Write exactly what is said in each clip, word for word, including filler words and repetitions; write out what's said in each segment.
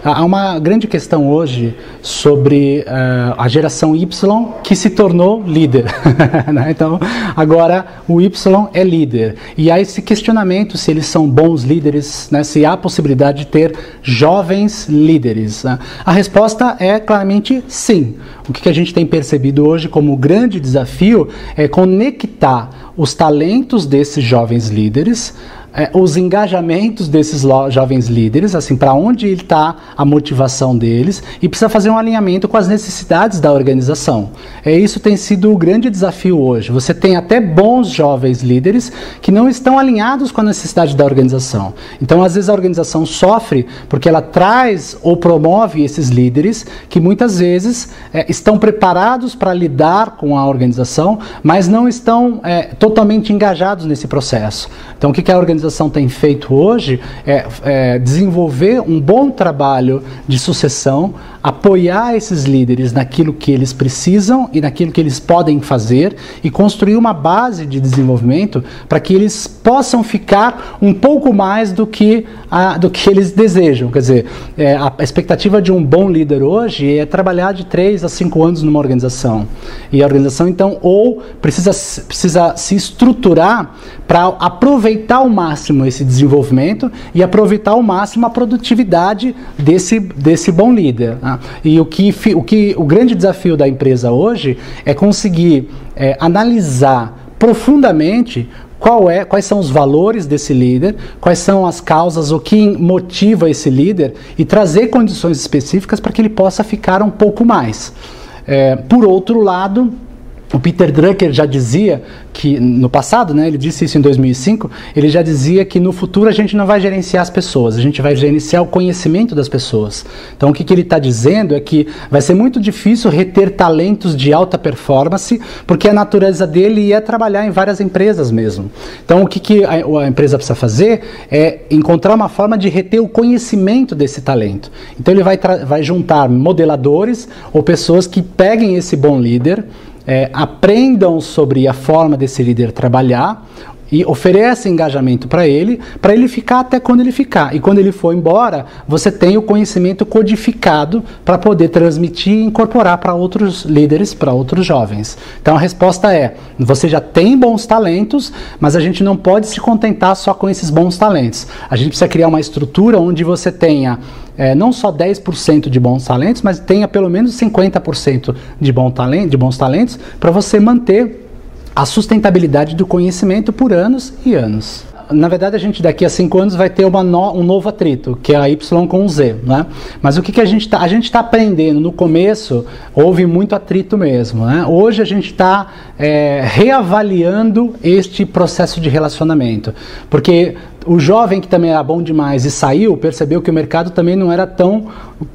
há uma grande questão hoje sobre uh, a geração Y que se tornou líder. Né? Então, agora o Y é líder. E há esse questionamento se eles são bons líderes, né? Se há a possibilidade de ter jovens líderes. Né? A resposta é claramente sim. O que a gente tem percebido hoje como grande desafio é conectar os talentos desses jovens líderes, É, os engajamentos desses jovens líderes, assim, para onde está a motivação deles, e precisa fazer um alinhamento com as necessidades da organização. É, isso tem sido o grande desafio hoje. Você tem até bons jovens líderes que não estão alinhados com a necessidade da organização. Então, às vezes, a organização sofre porque ela traz ou promove esses líderes que muitas vezes é, estão preparados para lidar com a organização, mas não estão é, totalmente engajados nesse processo. Então, o que, que a organização tem feito hoje é, é desenvolver um bom trabalho de sucessão, apoiar esses líderes naquilo que eles precisam e naquilo que eles podem fazer e construir uma base de desenvolvimento para que eles possam ficar um pouco mais do que, a, do que eles desejam. Quer dizer, é, a expectativa de um bom líder hoje é trabalhar de três a cinco anos numa organização. E a organização, então, ou precisa, precisa se estruturar para aproveitar ao máximo esse desenvolvimento e aproveitar ao máximo a produtividade desse, desse bom líder. Né? E o que, o que o grande desafio da empresa hoje é conseguir é, analisar profundamente qual é, quais são os valores desse líder, quais são as causas, o que motiva esse líder e trazer condições específicas para que ele possa ficar um pouco mais. É, por outro lado, o Peter Drucker já dizia que, no passado, né, ele disse isso em dois mil e cinco, ele já dizia que no futuro a gente não vai gerenciar as pessoas, a gente vai gerenciar o conhecimento das pessoas. Então o que, que ele está dizendo é que vai ser muito difícil reter talentos de alta performance, porque a natureza dele é trabalhar em várias empresas mesmo. Então o que, que a, a empresa precisa fazer é encontrar uma forma de reter o conhecimento desse talento. Então ele vai, vai juntar modeladores ou pessoas que peguem esse bom líder, É, aprendam sobre a forma desse líder trabalhar e oferecem engajamento para ele, para ele ficar até quando ele ficar. E quando ele for embora, você tem o conhecimento codificado para poder transmitir e incorporar para outros líderes, para outros jovens. Então a resposta é, você já tem bons talentos, mas a gente não pode se contentar só com esses bons talentos. A gente precisa criar uma estrutura onde você tenha É, não só dez por cento de bons talentos, mas tenha pelo menos cinquenta por cento de, bom talento, de bons talentos para você manter a sustentabilidade do conhecimento por anos e anos. Na verdade, a gente daqui a cinco anos vai ter uma no, um novo atrito, que é a Y com o Z, né? Mas o que, que a gente está a gente está aprendendo? No começo, houve muito atrito mesmo, né? Hoje a gente está é, reavaliando este processo de relacionamento, porque o jovem que também era bom demais e saiu, percebeu que o mercado também não era tão,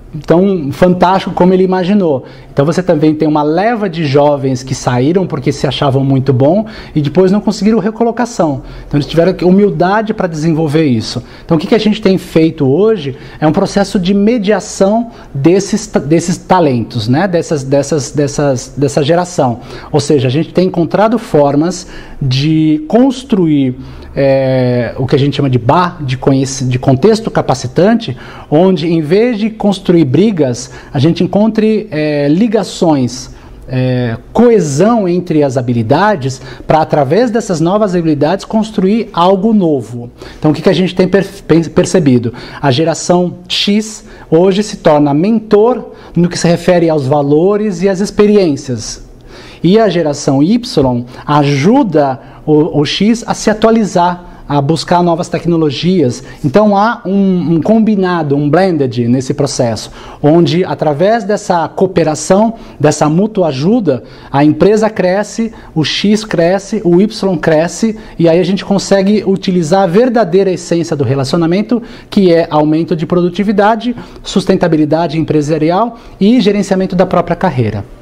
tão fantástico como ele imaginou. Então você também tem uma leva de jovens que saíram porque se achavam muito bom e depois não conseguiram recolocação. Então eles tiveram humildade para desenvolver isso. Então o que, que a gente tem feito hoje é um processo de mediação desses, desses talentos, né? dessas, dessas, dessas, dessa geração. Ou seja, a gente tem encontrado formas de construir É, o que a gente chama de B A, de, de contexto capacitante, onde em vez de construir brigas, a gente encontre é, ligações, é, coesão entre as habilidades, para através dessas novas habilidades construir algo novo. Então o que, que a gente tem per percebido? A geração X hoje se torna mentor no que se refere aos valores e às experiências. E a geração Y ajuda o, o X a se atualizar, a buscar novas tecnologias. Então há um, um combinado, um blended nesse processo, onde através dessa cooperação, dessa mútua ajuda, a empresa cresce, o X cresce, o Y cresce, e aí a gente consegue utilizar a verdadeira essência do relacionamento, que é aumento de produtividade, sustentabilidade empresarial e gerenciamento da própria carreira.